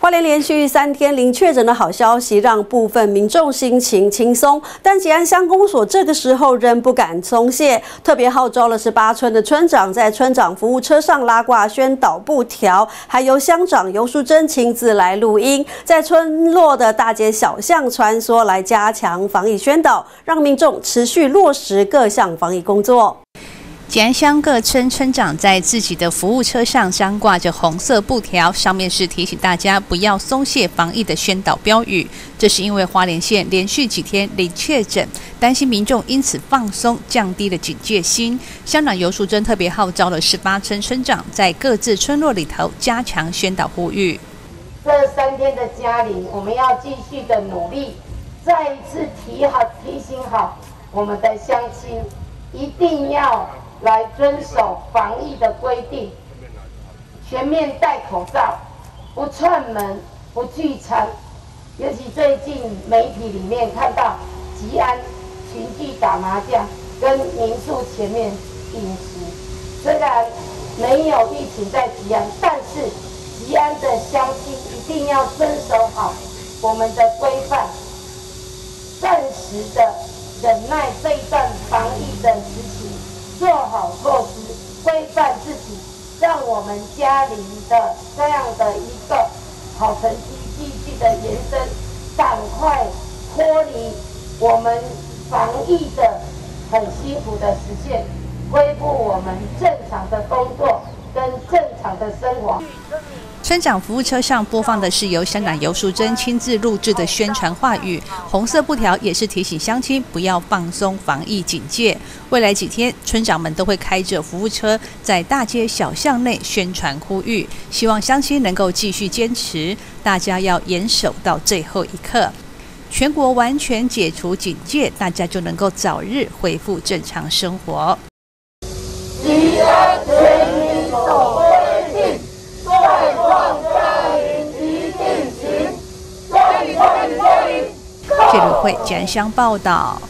花莲连续3天零确诊的好消息，让部分民众心情轻松。但吉安乡公所这个时候仍不敢松懈，特别号召了18村的村长，在村长服务车上拉挂宣导布条，还由乡长游淑珍亲自来录音，在村落的大街小巷穿梭，来加强防疫宣导，让民众持续落实各项防疫工作。 吉安乡各村村长在自己的服务车上张挂着红色布条，上面是提醒大家不要松懈防疫的宣导标语。这是因为花莲县连续几天零确诊，担心民众因此放松，降低了警戒心。乡长游淑珍特别号召了18村村长，在各自村落里头加强宣导呼吁。 这3天的加零，我们要继续的努力，再一次提醒好我们的乡亲，一定要 来遵守防疫的规定，全面戴口罩，不串门，不聚餐。尤其最近媒体里面看到吉安群聚打麻将，跟民宿前面饮食。虽然没有疫情在吉安，但是吉安的乡亲一定要遵守好我们的规范，暂时的忍耐这一段防疫的时期。 做好措施，规范自己，让我们嘉陵的这样的一个好成绩继续的延伸，赶快脱离我们防疫的很辛苦的时限，恢复我们正常的工作跟正常的生活。 村长服务车上播放的是由乡长游淑珍亲自录制的宣传话语，红色布条也是提醒乡亲不要放松防疫警戒。未来几天，村长们都会开着服务车在大街小巷内宣传呼吁，希望乡亲能够继续坚持，大家要严守到最后一刻。全国完全解除警戒，大家就能够早日恢复正常生活。 吉安全民守规定。 再创嘉陵一定行， 记者会吉安乡报道。